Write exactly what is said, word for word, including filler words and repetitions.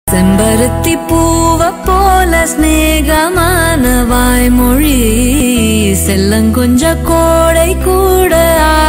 செம்பருத்தி பூவ போல ஸ்நேகமான வாய்மொழி செல்லங்கொஞ்ச கோடை கூட